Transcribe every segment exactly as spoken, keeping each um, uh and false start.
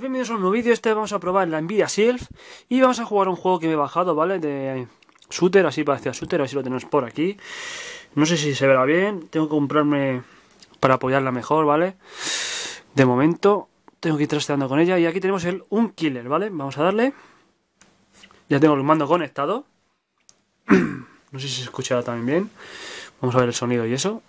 bienvenidos a un nuevo vídeo. Este vamos a probar la Nvidia Shield y vamos a jugar un juego que me he bajado, ¿vale? De shooter, así parecía shooter, así lo tenemos por aquí. No sé si se verá bien, tengo que comprarme para apoyarla mejor, ¿vale? De momento tengo que ir trasteando con ella y aquí tenemos el un killer, ¿vale? Vamos a darle. Ya tengo el mando conectado. No sé si se escuchará también bien. Vamos a ver el sonido y eso.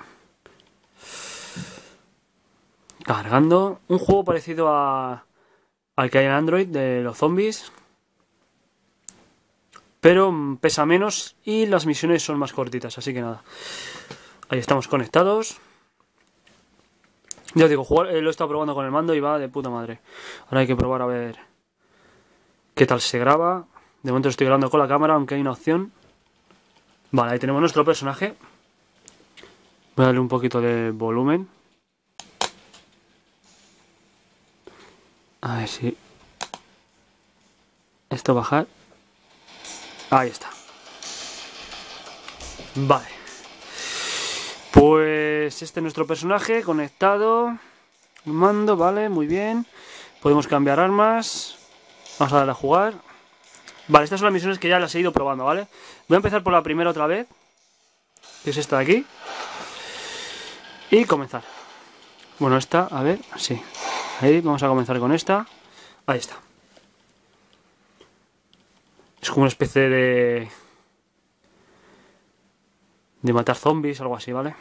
Cargando. Un juego parecido a al que hay en Android de los zombies, pero pesa menos y las misiones son más cortitas, así que nada. Ahí estamos conectados. Ya os digo, jugar, eh, lo he estado probando con el mando y va de puta madre. Ahora hay que probar a ver qué tal se graba. De momento estoy grabando con la cámara, aunque hay una opción. Vale, ahí tenemos nuestro personaje. Voy a darle un poquito de volumen. A ver si esto bajar. Ahí está. Vale. Pues este es nuestro personaje conectado. Mando, vale, muy bien. Podemos cambiar armas. Vamos a darle a jugar. Vale, estas son las misiones que ya las he ido probando, ¿vale? Voy a empezar por la primera otra vez, que es esta de aquí. Y comenzar. Bueno, esta, a ver, sí. Ahí, vamos a comenzar con esta. Ahí está. Es como una especie de... de matar zombies, algo así, ¿vale?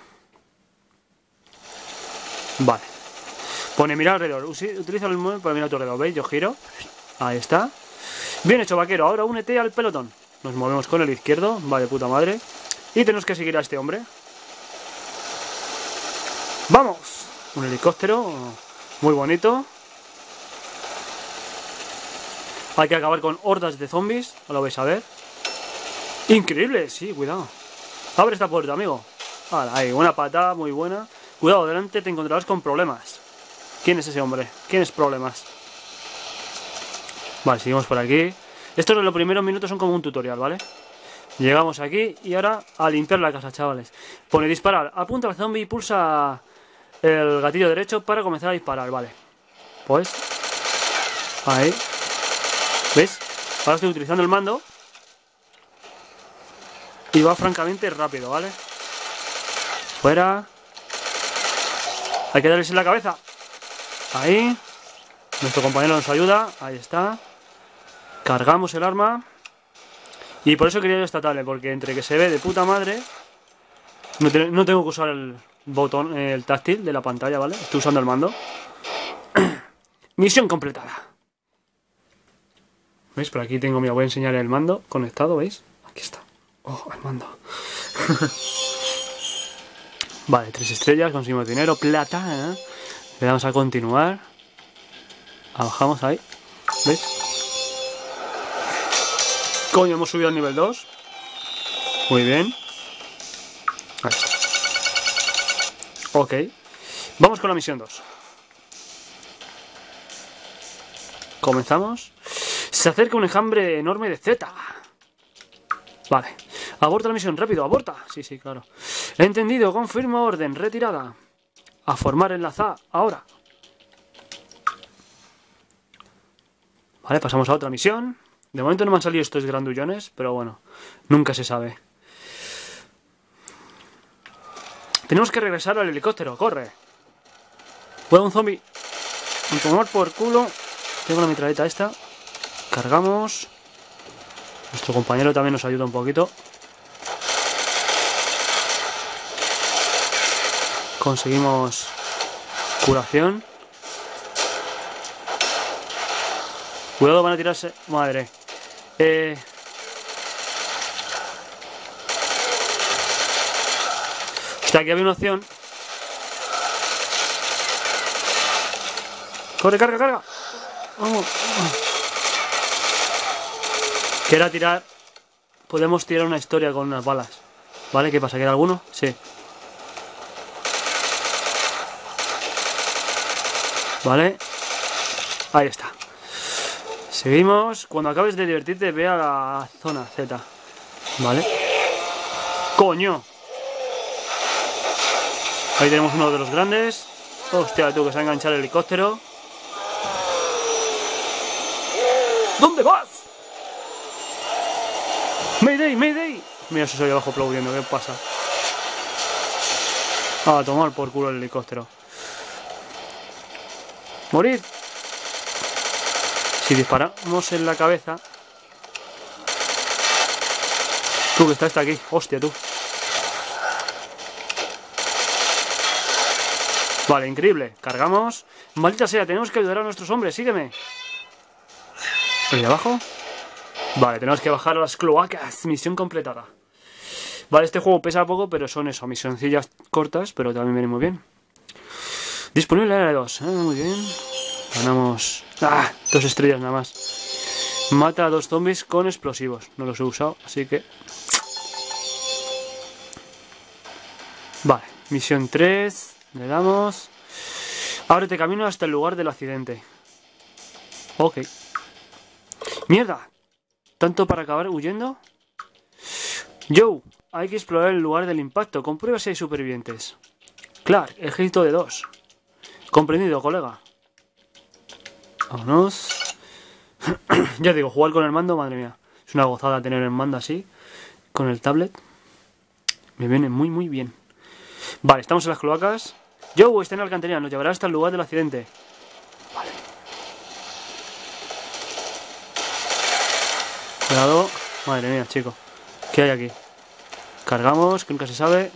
Vale. Pone mirar alrededor. Utiliza el móvil para mirar a tu alrededor. ¿Veis? Yo giro. Ahí está. Bien hecho, vaquero. Ahora únete al pelotón. Nos movemos con el izquierdo. Vale, puta madre. Y tenemos que seguir a este hombre. ¡Vamos! Un helicóptero... muy bonito. Hay que acabar con hordas de zombies. Lo vais a ver. Increíble, sí, cuidado. Abre esta puerta, amigo. Vale, ahí, una patada muy buena. Cuidado, delante te encontrarás con problemas. ¿Quién es ese hombre? ¿Quién es problemas? Vale, seguimos por aquí. Estos de los primeros minutos son como un tutorial, ¿vale? Llegamos aquí y ahora a limpiar la casa, chavales. Pone disparar. Apunta al zombie y pulsa el gatillo derecho para comenzar a disparar, vale. Pues ahí. ¿Ves? Ahora estoy utilizando el mando y va francamente rápido, ¿vale? Fuera. Hay que darles en la cabeza. Ahí. Nuestro compañero nos ayuda. Ahí está. Cargamos el arma. Y por eso quería yo esta tablet, porque entre que se ve de puta madre, no, te, no tengo que usar el botón, el táctil de la pantalla, ¿vale? Estoy usando el mando. Misión completada. ¿Veis? Por aquí tengo, mira, voy a enseñar el mando conectado, ¿veis? Aquí está. Oh, el mando. Vale, tres estrellas, conseguimos dinero, plata, ¿eh? Le damos a continuar. Bajamos ahí. ¿Veis? Coño, hemos subido al nivel dos. Muy bien. Ahí está. Ok. Vamos con la misión dos. Comenzamos. Se acerca un enjambre enorme de Z. Vale. Aborta la misión, rápido, aborta. Sí, sí, claro. Entendido, confirmo orden, retirada. A formar enlaza, ahora. Vale, pasamos a otra misión. De momento no me han salido estos grandullones, pero bueno, nunca se sabe. Tenemos que regresar al helicóptero, corre. Juega un zombie. Un tomar por culo. Tengo la mitraleta esta. Cargamos. Nuestro compañero también nos ayuda un poquito. Conseguimos curación. Cuidado, van a tirarse. Madre. Eh... Hostia, aquí había una opción. Corre, carga, carga. Vamos. Que era tirar. Podemos tirar una historia con unas balas. ¿Vale? ¿Qué pasa? ¿Queda alguno? Sí. Vale. Ahí está. Seguimos. Cuando acabes de divertirte, ve a la zona Z. Vale. ¡Coño! Ahí tenemos uno de los grandes. Hostia, tengo que se ha enganchado el helicóptero. ¿Dónde vas? ¡Mayday, mayday! Mira, eso soy abajo aplaudiendo, ¿qué pasa? A tomar por culo el helicóptero. ¡Morir! Si disparamos en la cabeza... Tú, que está, está aquí. Hostia, tú. Vale, increíble. Cargamos. Maldita sea, tenemos que ayudar a nuestros hombres. Sígueme. ¿Y de abajo? Vale, tenemos que bajar a las cloacas. Misión completada. Vale, este juego pesa poco, pero son eso, misioncillas cortas, pero también viene muy bien. Disponible área dos. Ah, muy bien. Ganamos... ¡Ah! Dos estrellas nada más. Mata a dos zombies con explosivos. No los he usado, así que... Vale, misión tres. Le damos... Ábrete camino hasta el lugar del accidente. Ok. ¡Mierda! ¿Tanto para acabar huyendo? Joe, hay que explorar el lugar del impacto. Comprueba si hay supervivientes. Clark, ejército de dos. Comprendido, colega. Vámonos. Ya digo, jugar con el mando, madre mía. Es una gozada tener el mando así. Con el tablet. Me viene muy, muy bien. Vale, estamos en las cloacas. Joe, está en la alcantarilla. Nos llevará hasta el lugar del accidente. Vale. Cuidado. Madre mía, chico. ¿Qué hay aquí? Cargamos, que nunca se sabe.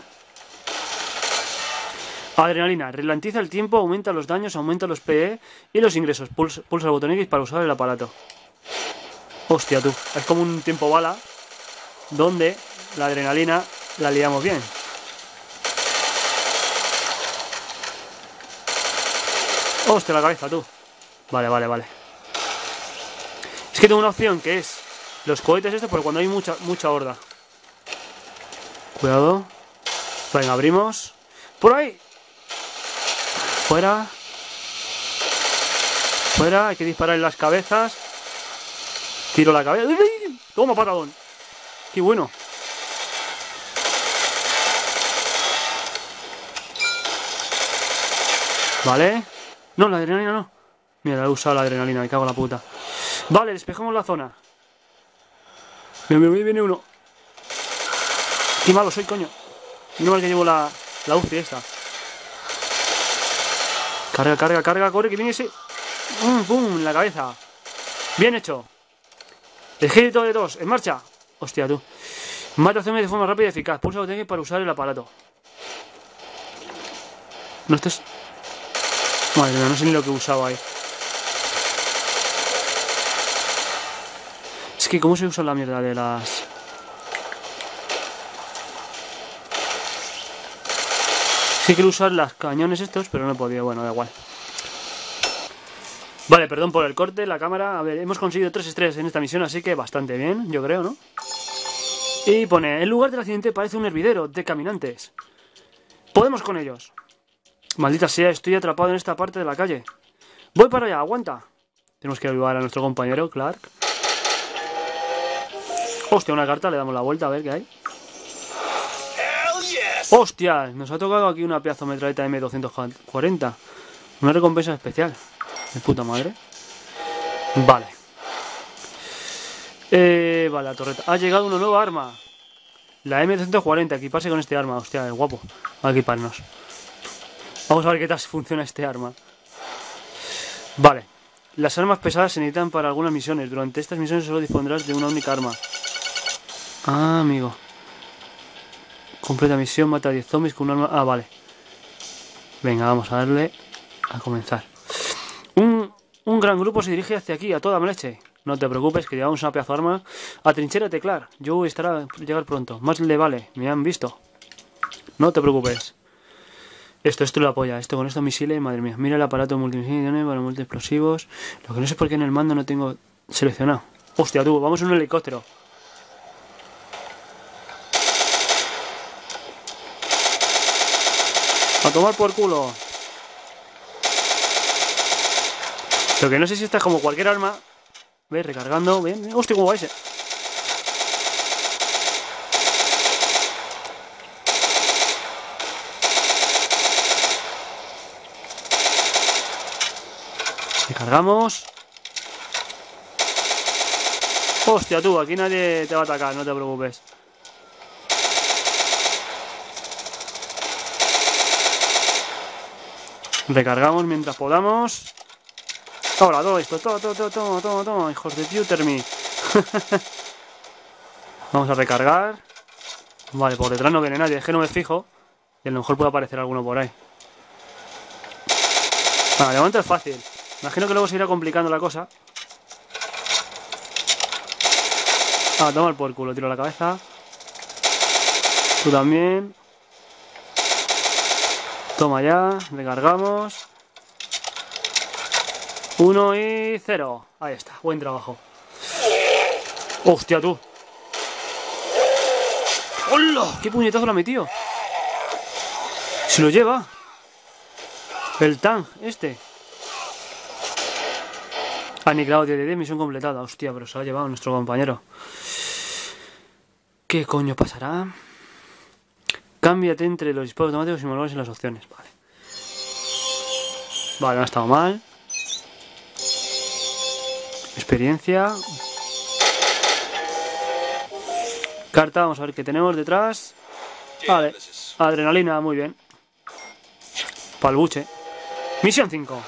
Adrenalina. Ralentiza el tiempo, aumenta los daños, aumenta los P E y los ingresos. Pulsa, pulsa el botón X para usar el aparato. Hostia, tú. Es como un tiempo bala donde la adrenalina la liamos bien. Hostia, la cabeza, tú. Vale, vale, vale. Es que tengo una opción que es los cohetes estos, porque cuando hay mucha, mucha horda. Cuidado. Venga, abrimos. ¡Por ahí! Fuera. Fuera, hay que disparar en las cabezas. Tiro la cabeza. ¡Toma, patadón! ¡Qué bueno! Vale. No, la adrenalina no. Mira, he usado la adrenalina, me cago en la puta. Vale, despejamos la zona. Viene, viene, viene uno. Qué malo soy, coño. No mal que llevo la, la U C I esta. Carga, carga, carga, corre, que viene ese. ¡Pum, pum! En la cabeza. Bien hecho. Ejército de dos, en marcha. Hostia, tú. Mata zombies de forma rápida y eficaz. Pulsa el botón para usar el aparato. No estés... Madre mía, no sé ni lo que usaba ahí. Es que cómo se usa la mierda de las... Sí quiero usar las cañones estos, pero no he podido. Bueno, da igual. Vale, perdón por el corte, la cámara. A ver, hemos conseguido tres estrellas en esta misión, así que bastante bien, yo creo, ¿no? Y pone, el lugar del accidente parece un hervidero de caminantes. Podemos con ellos. Maldita sea, estoy atrapado en esta parte de la calle. Voy para allá, aguanta. Tenemos que ayudar a nuestro compañero, Clark. Hostia, una carta, le damos la vuelta a ver qué hay. Hostia, nos ha tocado aquí una pedazo de metralleta M doscientos cuarenta. Una recompensa especial. De puta madre. Vale. Eh, vale, la torreta. Ha llegado una nueva arma. La M doscientos cuarenta, equiparse con este arma. Hostia, es guapo. Vamos a equiparnos. Vamos a ver qué tal funciona este arma. Vale. Las armas pesadas se necesitan para algunas misiones. Durante estas misiones solo dispondrás de una única arma. Ah, amigo. Completa misión, mata a diez zombies con un arma... Ah, vale. Venga, vamos a darle a comenzar. Un, un gran grupo se dirige hacia aquí, a toda leche. No te preocupes, que llevamos una pedazo de arma. Atrinchérate, Clark. Joe estará a llegar pronto. Más le vale, me han visto. No te preocupes. Esto, esto lo apoya. Esto con estos misiles, madre mía. Mira el aparato multimisiles para multiexplosivos. Lo que no sé es por qué en el mando no tengo seleccionado. Hostia, tú, vamos en un helicóptero. A tomar por culo. Lo que no sé si esta es como cualquier arma. ¿Ves? Recargando. Bien. Hostia, ¿cómo va ese? Recargamos. Hostia, tú, aquí nadie te va a atacar, no te preocupes. Recargamos mientras podamos. Ahora, todo esto, todo, todo, todo, todo, todo, todo, hijos de Pewterme. Vamos a recargar. Vale, por detrás no viene nadie, es que no me fijo. Y a lo mejor puede aparecer alguno por ahí. Vale, de momento es fácil. Imagino que luego se irá complicando la cosa. Ah, toma el por culo, tiro la cabeza. Tú también. Toma ya, recargamos. Uno y cero. Ahí está, buen trabajo. Hostia, tú. ¡Hola! ¡Qué puñetazo lo ha metido! Se lo lleva. El Tang, este. Aniquilado diez de diez, misión completada. Hostia, pero se lo ha llevado nuestro compañero. ¿Qué coño pasará? Cámbiate entre los disparos automáticos y manuales en las opciones. Vale. Vale, no ha estado mal. Experiencia. Carta, vamos a ver qué tenemos detrás. Vale, adrenalina, muy bien. Palbuche. Misión cinco.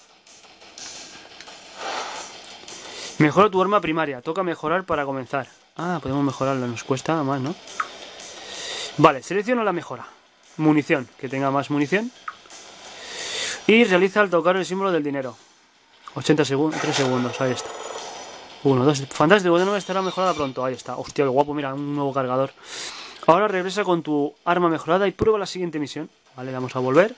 Mejora tu arma primaria. Toca mejorar para comenzar. Ah, podemos mejorarla, nos cuesta más, ¿no? Vale, selecciona la mejora. Munición, que tenga más munición. Y realiza al tocar el símbolo del dinero. ochenta segundos, tres segundos, ahí está. uno, dos, fantástico, de nuevo estará mejorada pronto. Ahí está, hostia, qué guapo, mira, un nuevo cargador. Ahora regresa con tu arma mejorada y prueba la siguiente misión. Vale, vamos a volver.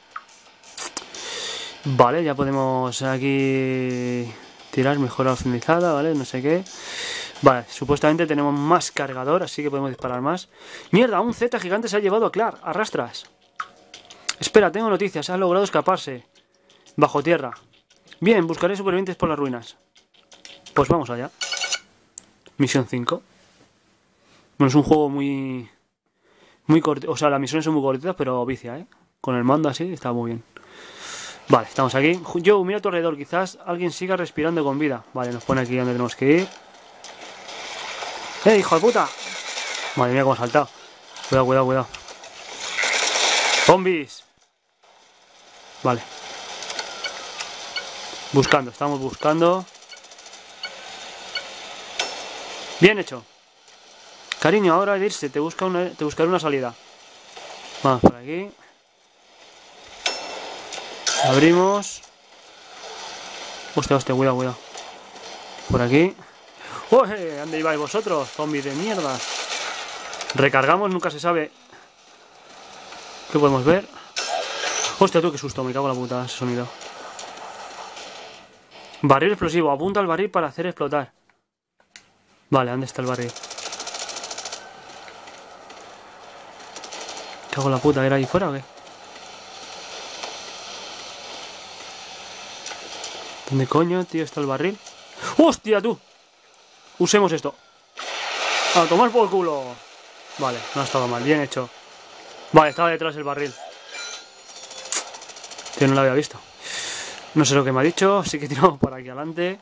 Vale, ya podemos aquí tirar mejora optimizada, vale, no sé qué. Vale, supuestamente tenemos más cargador, así que podemos disparar más. ¡Mierda! Un Z gigante se ha llevado a Clark. Arrastras. Espera, tengo noticias. Ha logrado escaparse. Bajo tierra. Bien, buscaré supervivientes por las ruinas. Pues vamos allá. Misión cinco. Bueno, es un juego muy... Muy corto. O sea, las misiones son muy cortitas, pero vicia, ¿eh? Con el mando así, está muy bien. Vale, estamos aquí. Joe, mira a tu alrededor. Quizás alguien siga respirando con vida. Vale, nos pone aquí donde tenemos que ir. ¡Eh, hijo de puta! Madre mía, cómo ha saltado. Cuidado, cuidado, cuidado. ¡Zombies! Vale. Buscando, estamos buscando. Bien hecho. Cariño, ahora de irse, te, busca una, te buscaré una salida. Vamos por aquí. Abrimos. Hostia, hostia, cuidado, cuidado. Por aquí. ¡Oye! ¿Dónde ibais vosotros? Zombies de mierda. Recargamos, nunca se sabe. ¿Qué podemos ver? Hostia, tú, qué susto, me cago en la puta ese sonido. Barril explosivo, apunta al barril para hacer explotar. Vale, ¿dónde está el barril? Cago en la puta, ¿era ahí fuera o qué? ¿Dónde coño, tío, está el barril? ¡Hostia, tú! Usemos esto. A tomar por culo. Vale, no ha estado mal, bien hecho. Vale, estaba detrás el barril. Tío, no lo había visto. No sé lo que me ha dicho, así que tiramos por aquí adelante.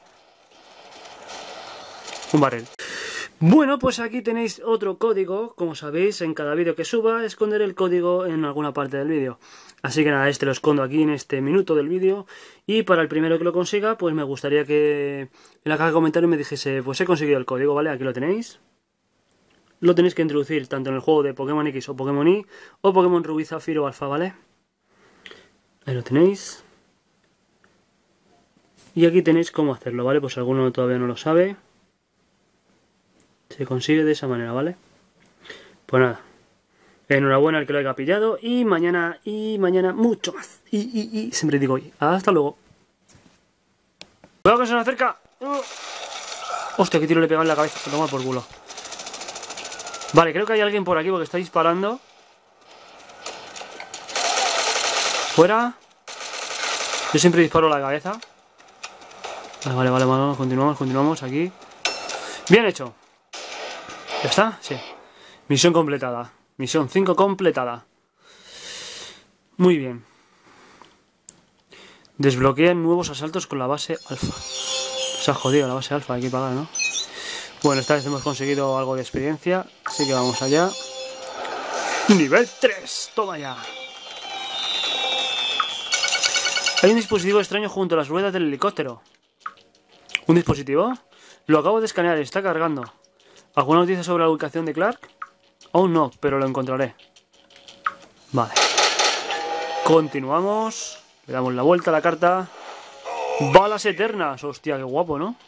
Un barril. Bueno, pues aquí tenéis otro código. Como sabéis, en cada vídeo que suba esconderé el código en alguna parte del vídeo. Así que nada, este lo escondo aquí en este minuto del vídeo. Y para el primero que lo consiga, pues me gustaría que en la caja de comentarios me dijese, pues he conseguido el código, ¿vale? Aquí lo tenéis. Lo tenéis que introducir tanto en el juego de Pokémon X o Pokémon Y o Pokémon Rubí, Zafiro o Alfa, ¿vale? Ahí lo tenéis. Y aquí tenéis cómo hacerlo, ¿vale? Pues alguno todavía no lo sabe. Se consigue de esa manera, ¿vale? Pues nada. Enhorabuena al que lo haya pillado. Y mañana, y mañana mucho más. Y, y, y, siempre digo y. Hasta luego. Cuidado que se nos acerca. Uh. Hostia, qué tiro le he pegado en la cabeza. Me toma por culo. Vale, creo que hay alguien por aquí porque está disparando. Fuera. Yo siempre disparo a la cabeza. Vale, vale, vale, vale. Continuamos, continuamos aquí. Bien hecho. ¿Ya está? Sí. Misión completada. Misión cinco completada. Muy bien. Desbloquean nuevos asaltos con la base alfa. Se ha jodido la base alfa, hay que pagar, ¿no? Bueno, esta vez hemos conseguido algo de experiencia, así que vamos allá. Nivel tres, toma ya. Hay un dispositivo extraño junto a las ruedas del helicóptero. ¿Un dispositivo? Lo acabo de escanear y está cargando. ¿Alguna noticia sobre la ubicación de Clark? Aún no, pero lo encontraré. Vale. Continuamos. Le damos la vuelta a la carta. Balas eternas. Hostia, qué guapo, ¿no?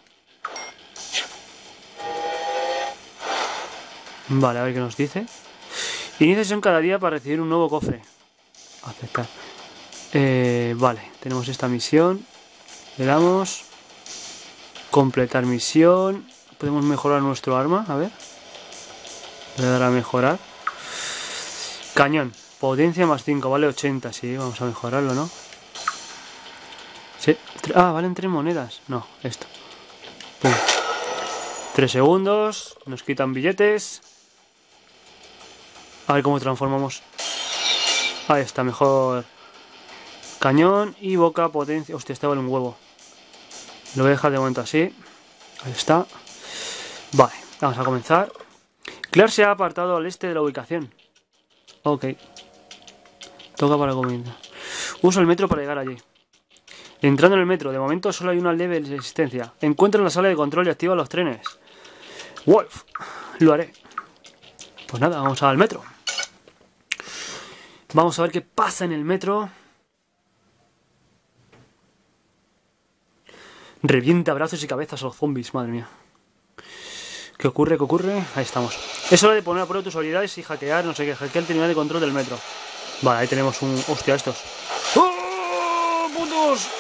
Vale, a ver qué nos dice. Inicia sesión cada día para recibir un nuevo cofre. Aceptar. Eh, vale, tenemos esta misión. Le damos. Completar misión. Podemos mejorar nuestro arma. A ver. Le dará a mejorar. Cañón. Potencia más cinco. Vale ochenta. Sí, vamos a mejorarlo, ¿no? Sí. Ah, valen tres monedas. No, esto. Pum. tres segundos. Nos quitan billetes. A ver cómo transformamos. Ahí está, mejor. Cañón y boca, potencia. Hostia, este vale un huevo. Lo voy a dejar de momento así. Ahí está. Vale, vamos a comenzar. Clark se ha apartado al este de la ubicación. Ok. Toca para comenzar. Uso el metro para llegar allí. Entrando en el metro, de momento solo hay una leve resistencia. Encuentra la sala de control y activa los trenes. Wolf, lo haré. Pues nada, vamos al metro. Vamos a ver qué pasa en el metro. Revienta brazos y cabezas a los zombies, madre mía. ¿Qué ocurre? ¿Qué ocurre? Ahí estamos. Es hora de poner a prueba tus habilidades y hackear, no sé qué, hackear el terminal de control del metro. Vale, ahí tenemos un... Hostia, estos. ¡Oh, putos!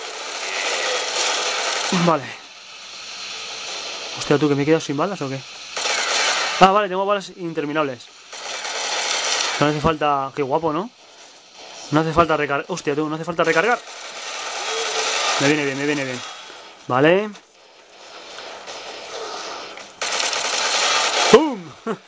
Vale. Hostia, ¿tú que me he quedado sin balas o qué? Ah, vale, tengo balas interminables. No hace falta... Qué guapo, ¿no? No hace falta recargar... Hostia, tú, no hace falta recargar. Me viene bien, me viene bien. Vale. ¡Pum!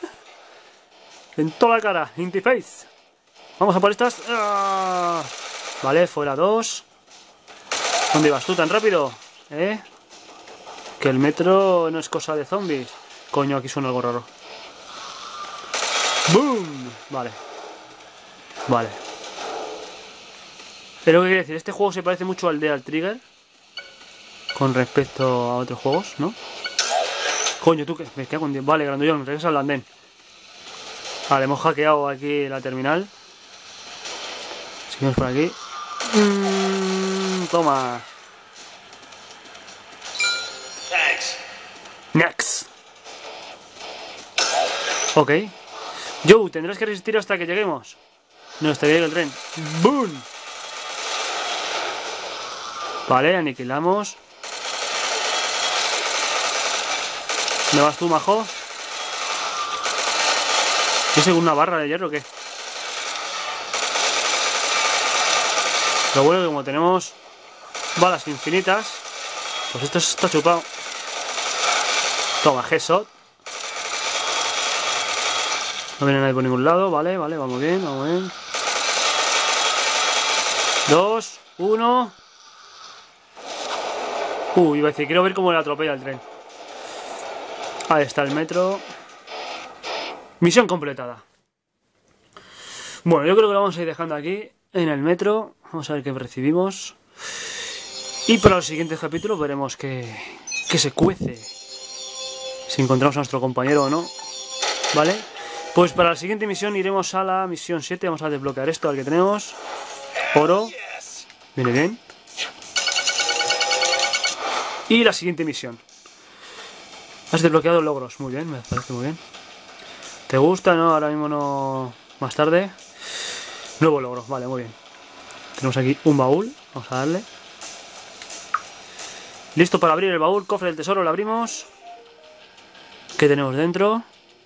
En toda la cara, in the face. Vamos a por estas. ¡Ah! Vale, fuera dos. ¿Dónde vas tú tan rápido? ¿Eh? Que el metro no es cosa de zombies. Coño, aquí suena algo raro. ¡Boom! Vale. Vale. Pero lo que quiere decir, este juego se parece mucho al de Al Trigger. Con respecto a otros juegos, ¿no? Coño, tú que me cago en Dios. Vale, grandullón, regresa al andén. Vale, hemos hackeado aquí la terminal. Seguimos por aquí. Mm, toma. Next. Ok. Joe, tendrás que resistir hasta que lleguemos. No, hasta que llegue el tren. ¡Boom! Vale, aniquilamos. ¿Dónde vas tú, majo? ¿Es una barra de hierro o qué? Lo bueno es que como tenemos balas infinitas, pues esto está chupado. Toma, headshot. No viene nadie por ningún lado, vale, vale, vamos bien, vamos bien. Dos, uno. Uh, iba a decir, quiero ver cómo le atropella el tren. Ahí está el metro. Misión completada. Bueno, yo creo que lo vamos a ir dejando aquí en el metro. Vamos a ver qué recibimos. Y para los siguientes capítulos veremos qué, qué se cuece. Si encontramos a nuestro compañero o no. ¿Vale? Pues para la siguiente misión iremos a la misión siete. Vamos a desbloquear esto, al que tenemos. Oro. Viene bien. Y la siguiente misión. Has desbloqueado logros. Muy bien, me parece muy bien. ¿Te gusta? No, ahora mismo no. Más tarde. Nuevo logro, vale, muy bien. Tenemos aquí un baúl. Vamos a darle. Listo para abrir el baúl. Cofre del tesoro, lo abrimos. ¿Qué tenemos dentro?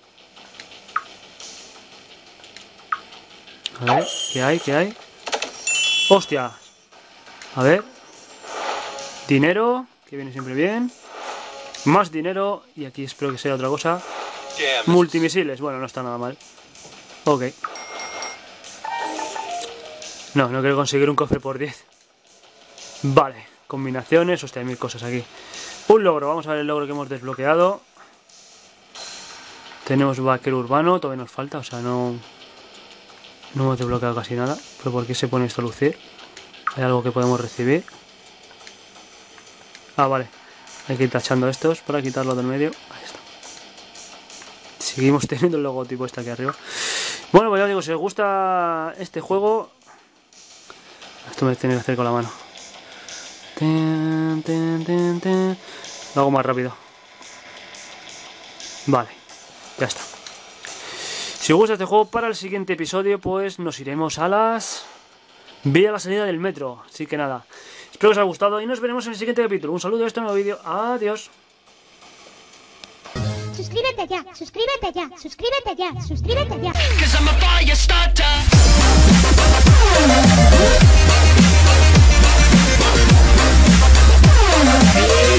A ver, ¿qué hay? ¿Qué hay? ¡Hostia! A ver. Dinero, que viene siempre bien. Más dinero. Y aquí espero que sea otra cosa. Multimisiles. Bueno, no está nada mal. Ok. No, no quiero conseguir un cofre por diez. Vale. Combinaciones. Hostia, hay mil cosas aquí. Un logro. Vamos a ver el logro que hemos desbloqueado. Tenemos vaquero urbano, todavía nos falta, o sea, no... No hemos desbloqueado casi nada. ¿Pero por qué se pone esto a lucir? ¿Hay algo que podemos recibir? Ah, vale. Hay que ir tachando estos para quitarlo del medio. Ahí está. Seguimos teniendo el logotipo este aquí arriba. Bueno, pues ya digo, si os gusta este juego... Esto me tiene que hacer con la mano. Ten, ten, ten, ten. Lo hago más rápido. Vale, ya está. Si os gusta este juego, para el siguiente episodio, pues nos iremos a las... Vía la salida del metro. Así que nada, espero que os haya gustado y nos veremos en el siguiente capítulo. Un saludo a este nuevo vídeo. Adiós. Suscríbete ya, suscríbete ya, suscríbete ya, suscríbete ya.